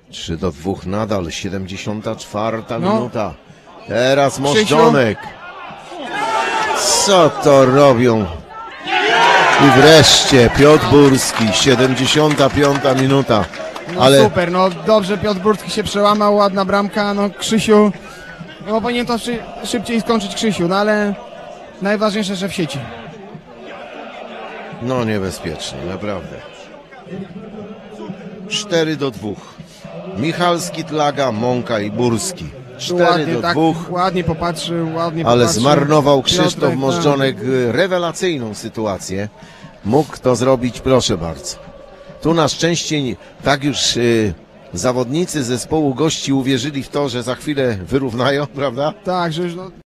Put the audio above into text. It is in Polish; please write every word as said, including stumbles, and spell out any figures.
trzy do dwóch nadal, siedemdziesiąta czwarta No. minuta. Teraz Możdżonek. Co to robią? I wreszcie Piotr Burski, siedemdziesiąta piąta minuta. No Ale super, no dobrze Piotr Burski się przełamał, ładna bramka, no Krzysiu, no powinien to szy szybciej skończyć Krzysiu, no ale najważniejsze, że w sieci. no niebezpiecznie, naprawdę. cztery do dwóch. Michalski, Tlaga, Mąka i Burski. cztery Ładnie, do tak, dwóch. ładnie popatrzył, ładnie Ale popatrzył. zmarnował Krzysztof Piotrek, Możdżonek rewelacyjną sytuację. Mógł to zrobić, proszę bardzo. Tu na szczęście nie- tak już y, zawodnicy zespołu gości uwierzyli w to, że za chwilę wyrównają, prawda? Tak, tak, że już no,